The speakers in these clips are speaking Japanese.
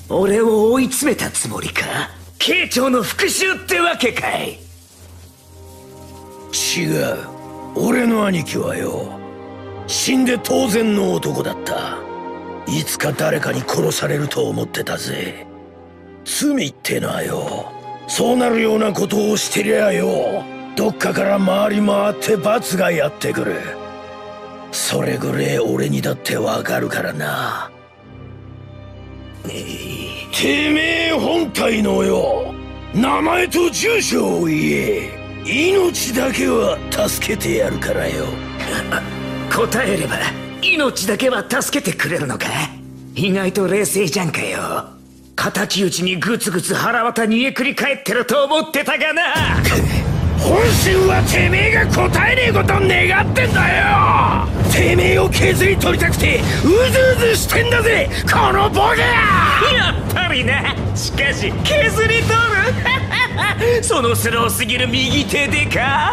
俺を追い詰めたつもりか？慶長の復讐ってわけかい？ 違う。俺の兄貴はよ、死んで当然の男だった。いつか誰かに殺されると思ってたぜ。罪ってのはよ、そうなるようなことをしてりゃよ、どっかから回り回って罰がやってくる。それぐれ俺にだってわかるからな。てめえ本体のよ、名前と住所を言え。命だけは助けてやるからよ。 答えれば命だけは助けてくれるのか？意外と冷静じゃんかよ。敵討ちにグツグツ腹渡逃げくり返ってると思ってたがな。 本心はてめえが答えねえことを願ってんだよ。てめえを削り取りたくてうずうずしてんだぜ、このボケ！ やっぱりな。しかし削り取るそのスローすぎる右手でか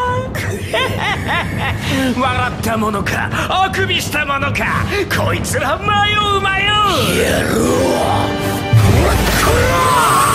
笑ったものかあくびしたものか、こいつら迷う。 やろう。こらこら